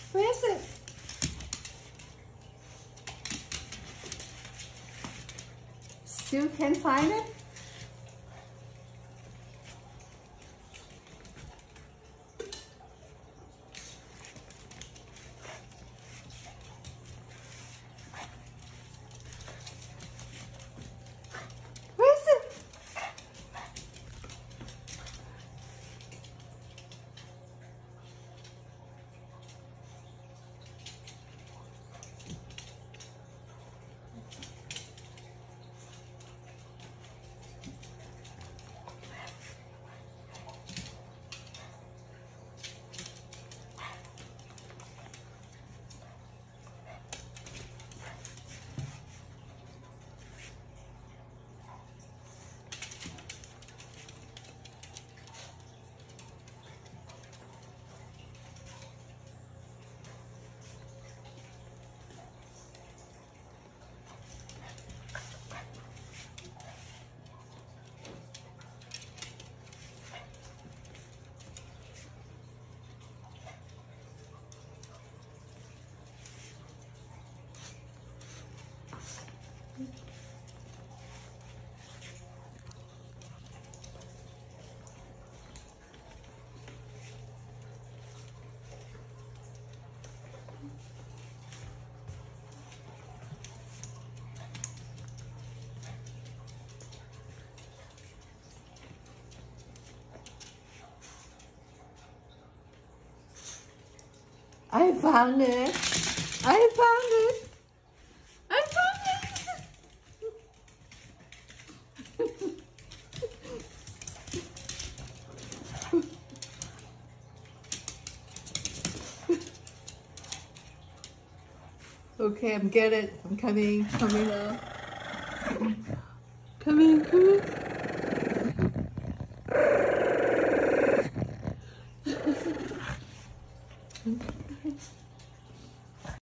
Where is it? Still can't find it? Where is it? I found it. I found it. I found it. Okay, I'm getting it. I'm coming now. Coming.